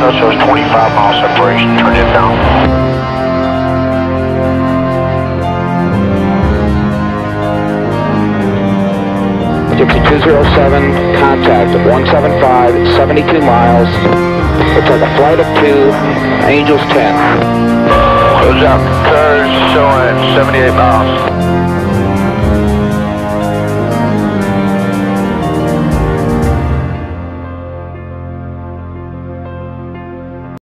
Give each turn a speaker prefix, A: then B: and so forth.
A: Echo shows 25-mile separation. Turn it down.
B: Gypsy 207, contact 175, 72 miles. It's at a flight of 2, Angels 10.
A: Close out. Cars showing 78 miles.